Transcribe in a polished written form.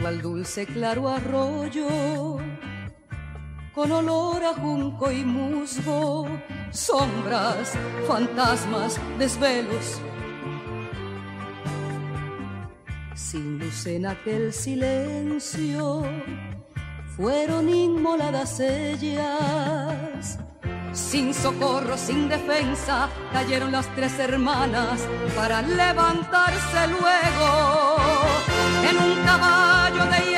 al dulce claro arroyo, con olor a junco y musgo, sombras, fantasmas, desvelos. Sin luz en aquel silencio, fueron inmoladas ellas. Sin socorro, sin defensa, cayeron las tres hermanas para levantarse luego en un caballo de hierro